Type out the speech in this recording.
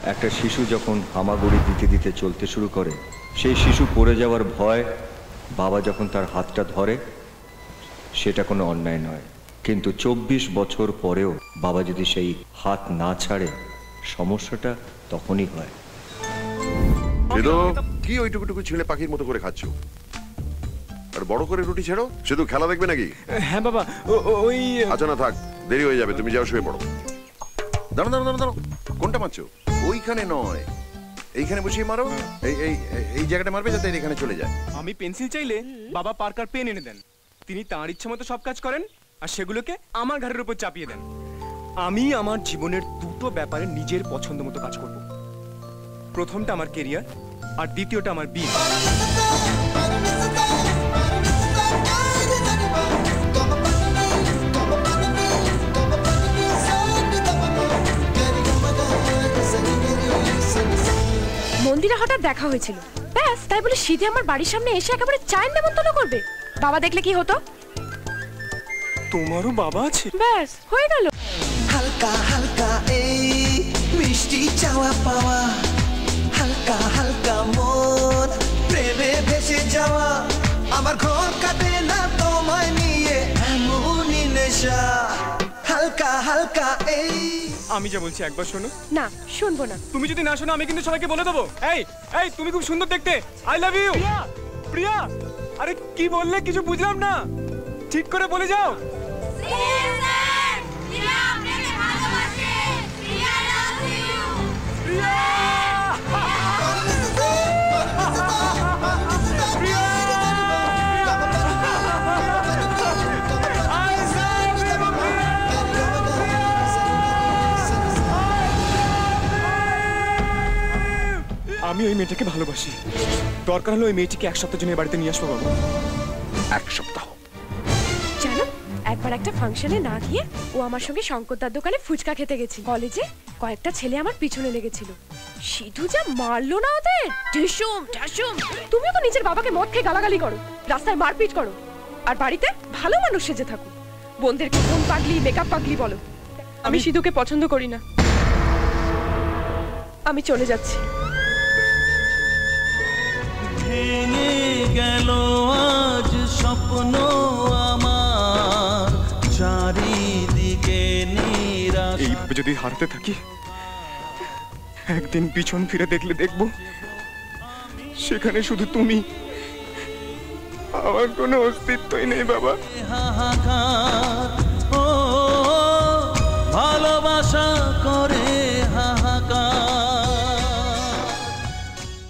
একটা শিশু যখন হামাগুড়ি দিতে দিতে চলতে শুরু করে, সেই শিশু পড়ে যাওয়ার ভয় বাবা যখন তার হাতটা ধরে, সেটা কোনো অন্যায় নয়। কিন্তু 24 বছর পরেও বাবা যদি সেই হাত না ছাড়ে, সমস্যাটা তখনই হয়। কি ওইটুকুটুকু ছেলে পাখির মতো করে খাচ্ছ? আর বড় করে রুটি ছেড়ো। শুধু খেলা দেখবে নাকি? হ্যাঁ বাবা, ওই আচ্ছা না থাক, দেরি হয়ে যাবে, তুমি যাও শুয়ে পড়ো। দাঁড়ো দাঁড়ো দাঁড়ো দাঁড়ো, কোনটা মারছো? ওইখানে নয়, এইখানে বসিয়ে মারো। এই জায়গাটা মারবে যাতে এখানে চলে যায়। আমি পেন্সিল চাইলে বাবা পার্কার পেন এনে দেন। তিনি তাঁর ইচ্ছে মতো সব কাজ করেন আর সেগুলোকে আমার ঘাড়ের উপর চাপিয়ে দেন। আমি আমার জীবনের দুটো ব্যাপারে নিজের পছন্দ মতো কাজ করব। প্রথমটা আমার কেরিয়ার আর দ্বিতীয়টা আমার বিয়ে। মন্দিরে হঠাৎ দেখা হয়েছিল, ব্যাস তাই বলে সিধে আমার বাড়ির সামনে এসে একেবারে চায়ের নেমন্তন্ন করবে? বাবা দেখলে কি হতো? তোমারও বাবা আছে? ব্যাস হয়ে গেল। হালকা হালকা এই মিষ্টি চাওয়া পাওয়া, হালকা হালকা মন প্রেমে ভেসে যাওয়া, আমার ঘর কাটে না তোমায় নিয়ে এমনই নেশা। হালকা হালকা এই। আমি যা বলছি একবার শোনো। না, শুনবো না। তুমি যদি না শোনো আমি কিন্তু সবাইকে বলে দেবো। এই এই তুমি খুব সুন্দর দেখতে, আই লাভ ইউ। প্রিয়া, প্রিয়া, আরে কি বললে কিছু বুঝলাম না, ঠিক করে বলে যাও। আমি ওই মেয়েটাকে ভালোবাসি। দরকার হলে ওই মেয়েটিকে এক সপ্তাহের জন্য বাড়িতে নিয়ে আসবো বাবা। এক সপ্তাহ? জানো, একবার একটা ফাংশনে না গিয়ে ও আমার সঙ্গে শঙ্করদার দোকানে ফুচকা খেতে গেছি। কলেজে কয়েকটা ছেলে আমার পিছনে লেগেছিল, সিধু যা মারলো না ওদের, ঢিসুম ঢাসুম। তুমিও তো নিজের বাবাকে মদ খেয়ে গালাগালি করো, রাস্তায় মারপিট করো, আর বাড়িতে ভালো মানুষ সেজে থাকো। বোনদেরকে ফোন পাগলি, মেকআপ পাগলি বলো। আমি সিধুকে পছন্দ করি না, আমি চলে যাচ্ছি। ভেঙে গেল আজ স্বপ্ন আমার, চারিদিকে নিরাশা। এইভাবে যদি হারতে থাকি, একদিন পিছন ফিরে দেখলে দেখবো সেখানে শুধু তুমি, আমার কোনো অস্তিত্বই নেই বাবা। হাহাকার ও ভালোবাসা